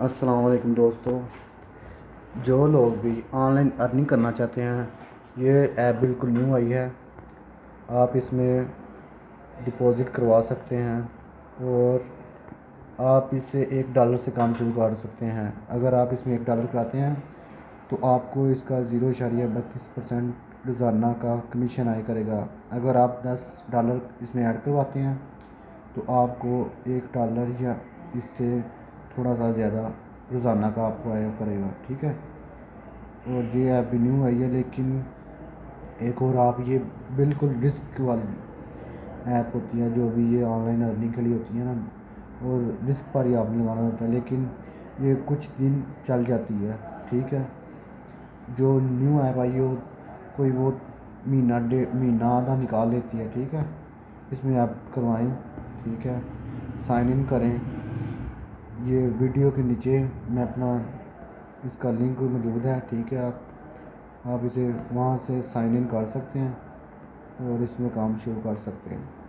अस्सलाम वालेकुम दोस्तों। जो लोग भी ऑनलाइन अर्निंग करना चाहते हैं, ये ऐप बिल्कुल न्यू आई है। आप इसमें डिपॉज़िट करवा सकते हैं और आप इससे $1 से काम शुरू कर सकते हैं। अगर आप इसमें $1 कराते हैं तो आपको इसका 0.32% रोज़ाना का कमीशन आया करेगा। अगर आप $10 इसमें ऐड करवाते हैं तो आपको $1 या इससे थोड़ा सा ज़्यादा रोज़ाना का आपको आया करेगा, ठीक है। और ये ऐप भी न्यू आई है, लेकिन एक और आप ये बिल्कुल रिस्क वाली ऐप होती है जो भी ये ऑनलाइन अर्निंग के लिए होती है ना, और रिस्क पर ही आपने लगाना होता है, लेकिन ये कुछ दिन चल जाती है, ठीक है। जो न्यू ऐप आई हो कोई वो महीना आधा निकाल लेती है, ठीक है। इसमें आप करवाएं, ठीक है, साइन इन करें। ये वीडियो के नीचे मैं अपना इसका लिंक मौजूद है, ठीक है। आप इसे वहाँ से साइन इन कर सकते हैं और इसमें काम शुरू कर सकते हैं।